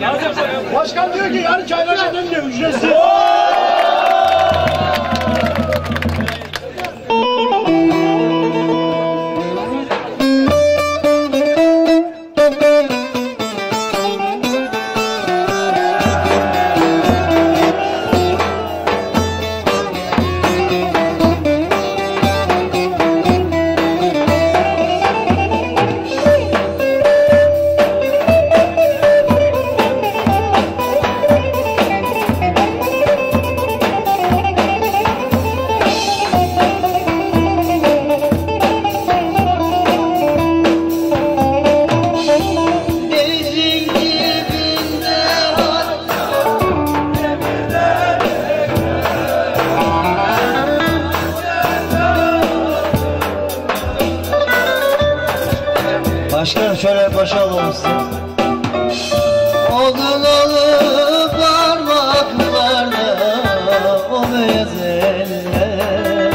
Başkan diyor ki yarın çaylardan diyor ücretsiz. Başkanım şöyle başa alalım size. Odun alıp parmaklarda o beyaz eller,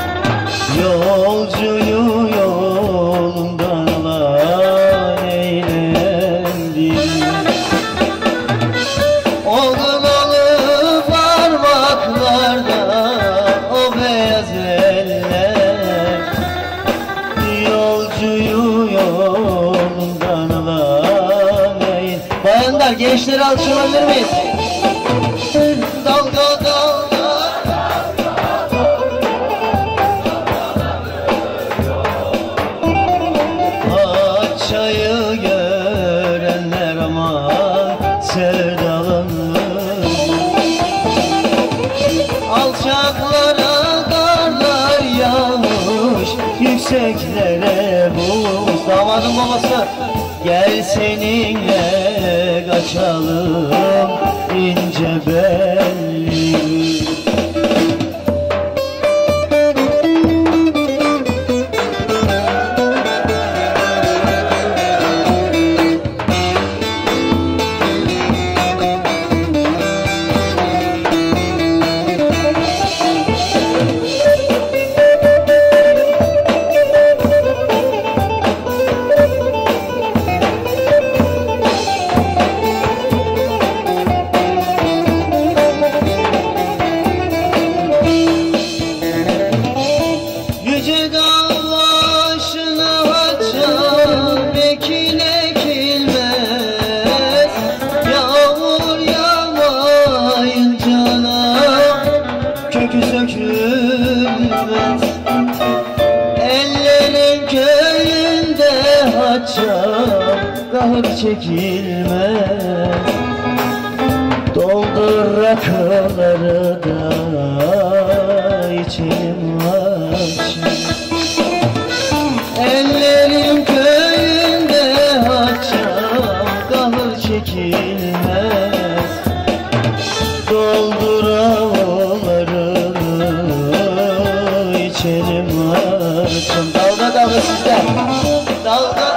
yolcuyu yolundan alan eğlendi. Odun alıp parmaklarda o beyaz eller, yolcuyu yolundan alan eğlendi. Bayanlar, gençleri alkışlayabilir miyiz? Dalga dalga Paçayı görenler aman sevdalanır. Alçaklara karlar yağmış, yükseklere buz. Damadın babası, gel seninle kaçalım ince belli. Yüce dağ başına açan ekin ekilmez, yağmur yağmayınca kökü sökülmez. Ellerin köyünde haçam kahır çekilmez. Doldur rakıları da içelim haçam. Ellerin köyünde haçam kahır çekilmez. Doldur avalarını içelim haçam. Dalga dalga sizde. Dalga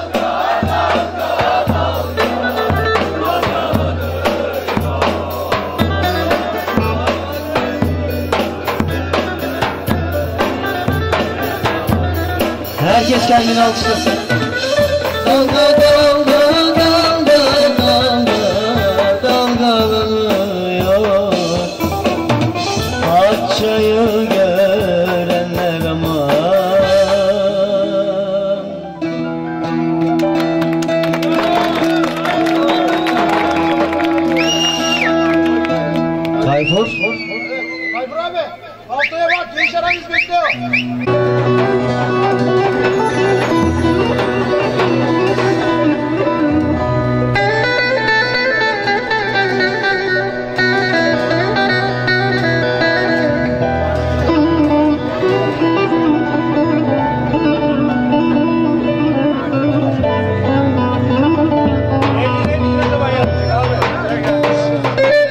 herkes kendini alkışlasın. Dalga dalga dalga dalga dalgalanıyor. Paçayı görenler aman. Tayfur. Tayfur abi, haftaya bak, gençler hangisi bekliyor?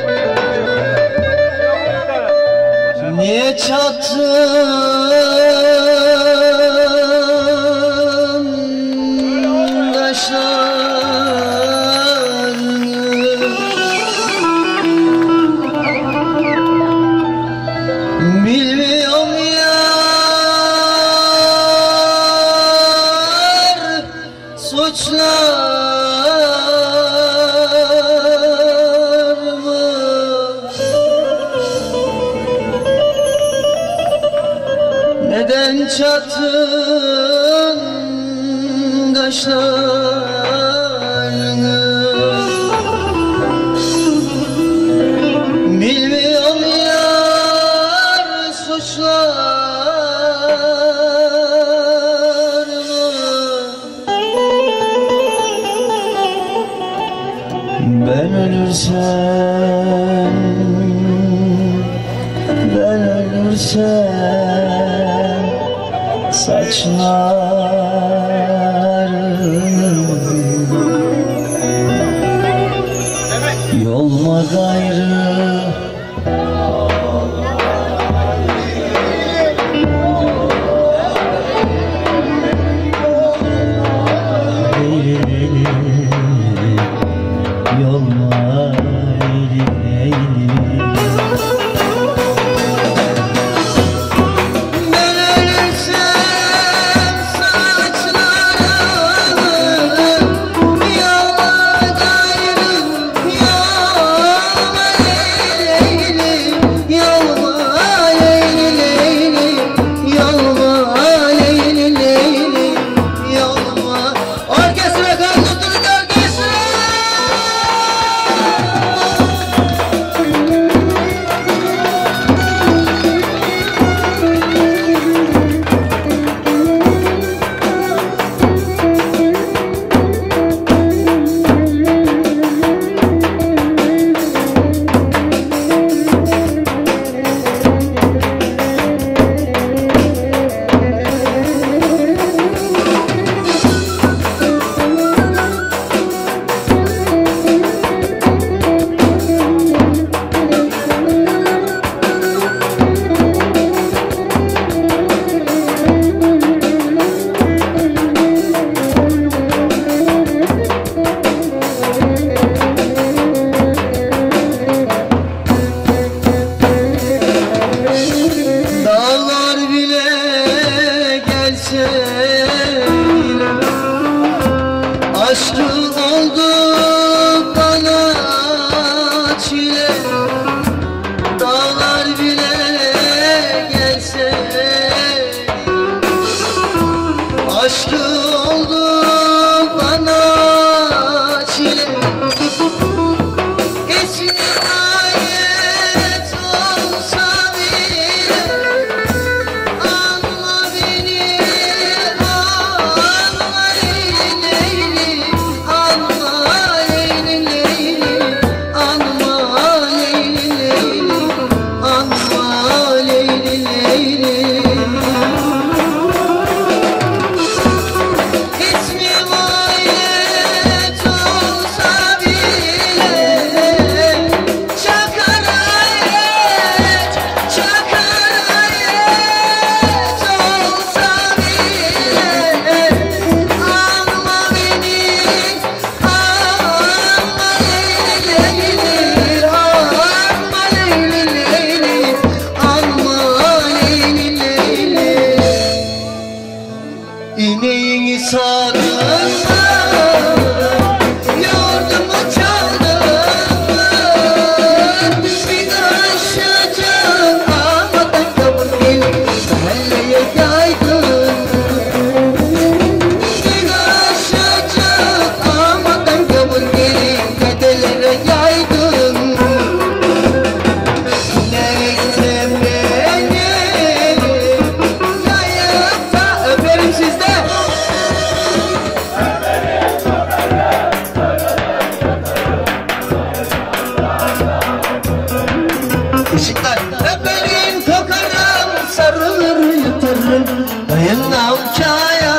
Niye çattın çattın kaşlarını, bilmiyorum yar suçlarımı. Ben ölürsem, ben ölürsem saçlarım yolma gayrı. Yolma eğri. Ben ölürsem saçlarımı yolma gayrı, yolma eğri, yolma eğri, yolma eğri, yolma. Orkestra kaldır orkestra. Dağlar bile gelse aşkın oldu bana çile. Dağlar bile gelse aşkın oldu bana çile. İsmi ayet olsa bile anla beni, anla Leyli, anla Leyli, anla Leyli, anla Leyli. İsmim ayet olsa bile çakar ayet, çakar ayet olsa bile anla beni, anla Leyli, anla Leyli, anla Leyli. İneğini sağdırma, yoğurdumu çaldırma. Bir aşacağım amadan kabul mahalleye yaydın. Bir aşacağım amadan kabul dedelere yaydın. Ne ektim beni, yayıp da öperim sizde. Işıklar öperim, kokarım, sarılır yutarım, dayanam çaya.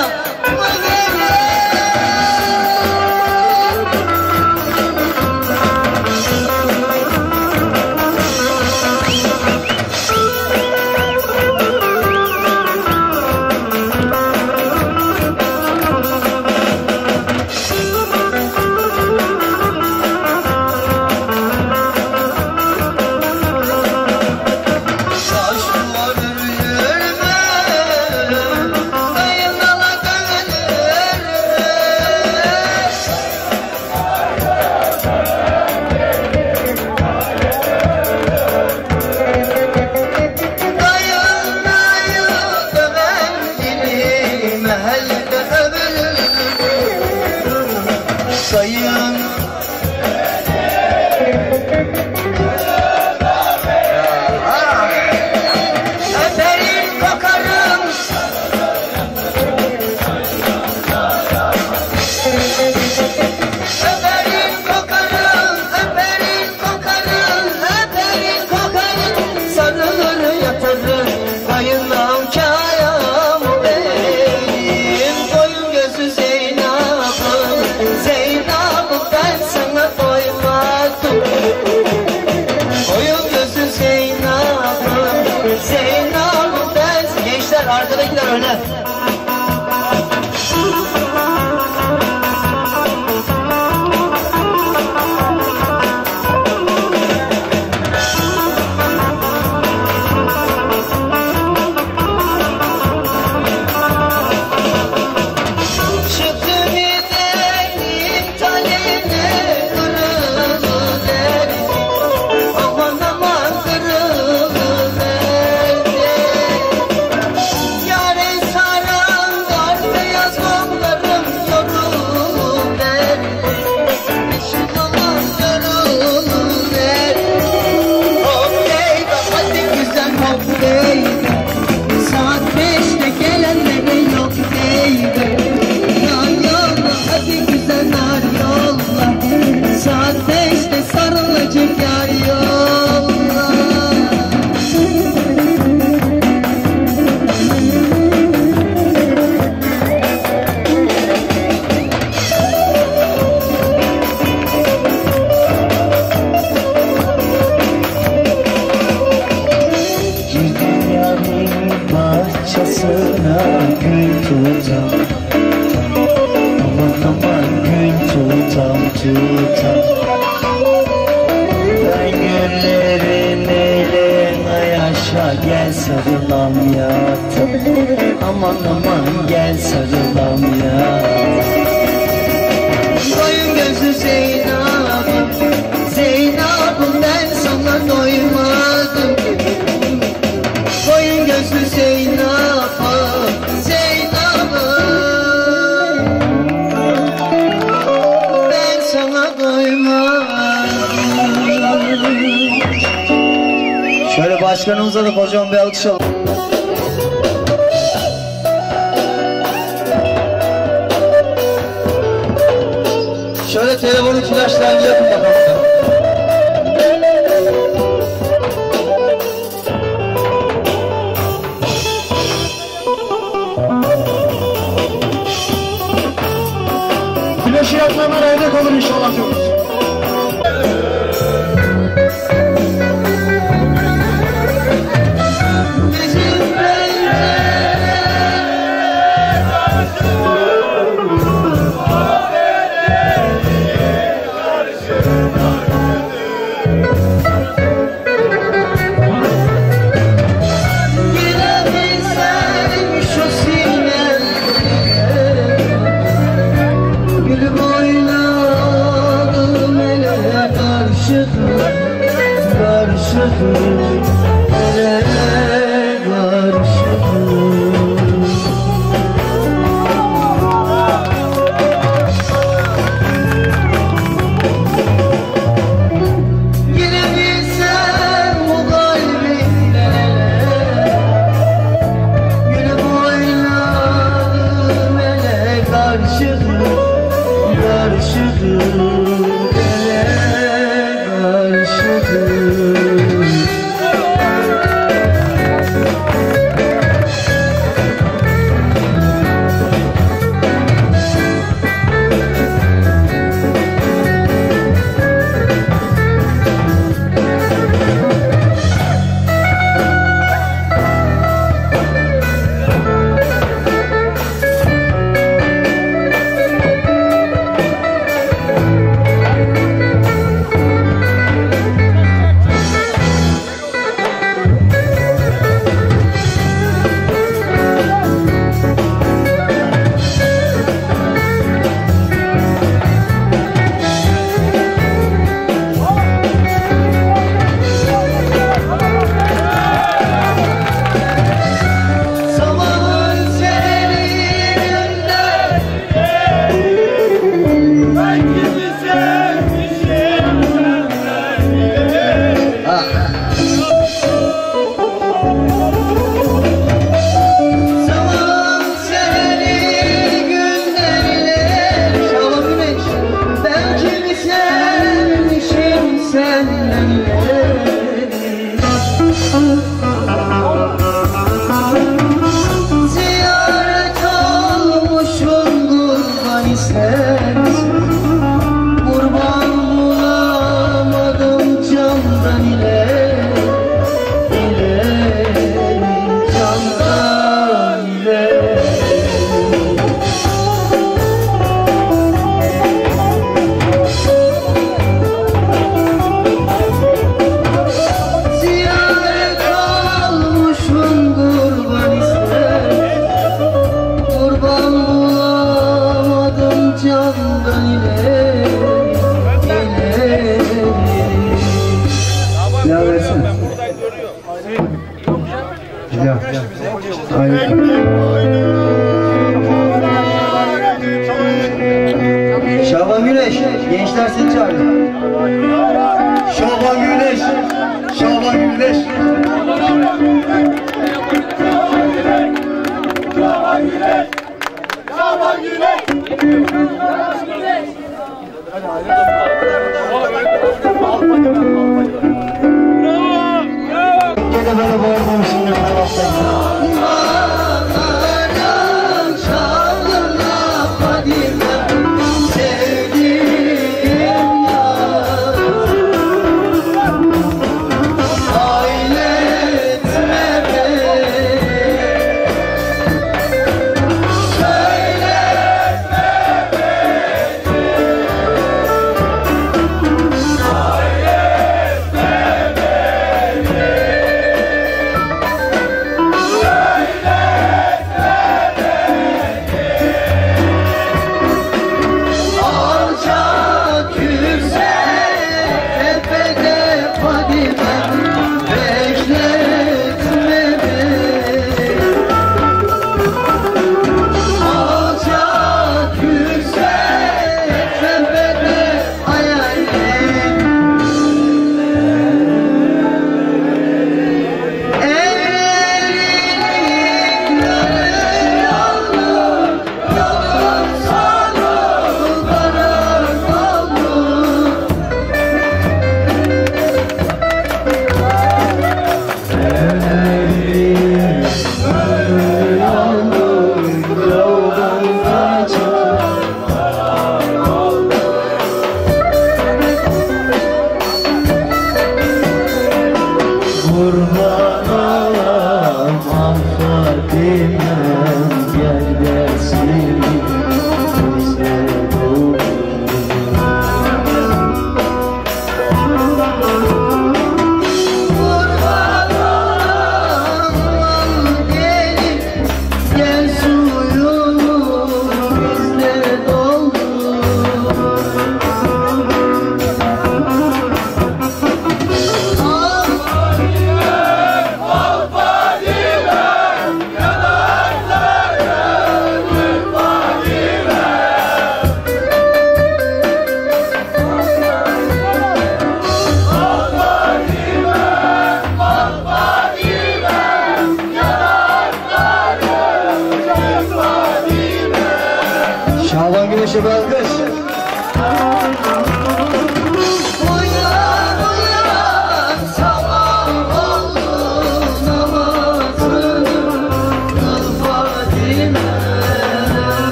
sarılam yat. Aman aman gel sarılam yat. Koyun gözlü Zeynep'im, Zeynep'im ben sana doymadım. Koyun gözlü Zeynep'im, Zeynep'im ben sana doymadım. Şöyle başkanımıza da kocaman bir alkış alalım. Şöyle telefonun flaşlarını yapın bakalım. Flaşı yapmayanlar evde kalır inşallah diyoruz.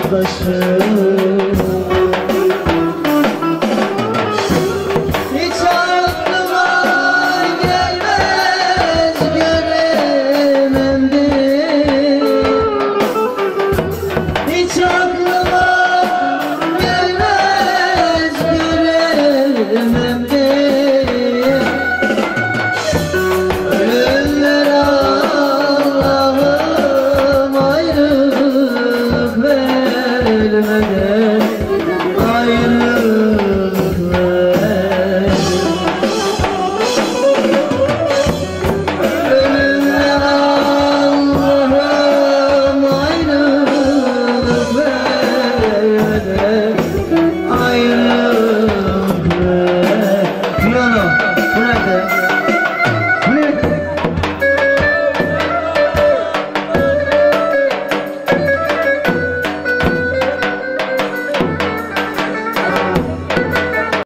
yoldaşım. Hiç aklıma gelmez göremem bir. Hiç aklıma gelmez göremem bir. Ölümler Allah'ım ayrılık vermeden, ayrılık ver. Ölümler Allah'ım ayrılık vermeden,